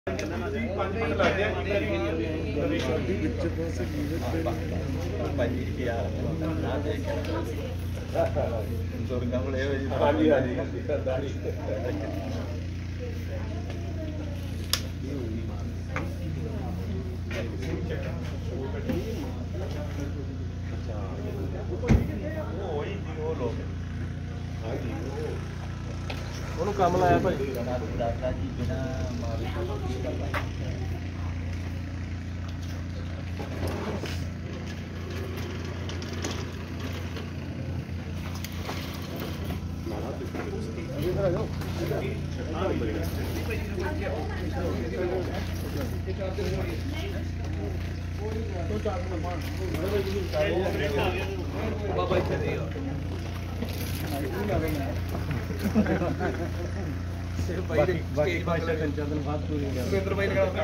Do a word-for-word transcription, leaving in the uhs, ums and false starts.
ਉਹਨੂੰ ਕੰਮ ਲਾਇਆ ਭਾਈ ਦਾਦਾ ਜੀ ਬਿਨਾ ਮਾਰੇ इधर आ जाओ बाबा इधर भाई बाकी बाकी पाँच दिन बाद पूरी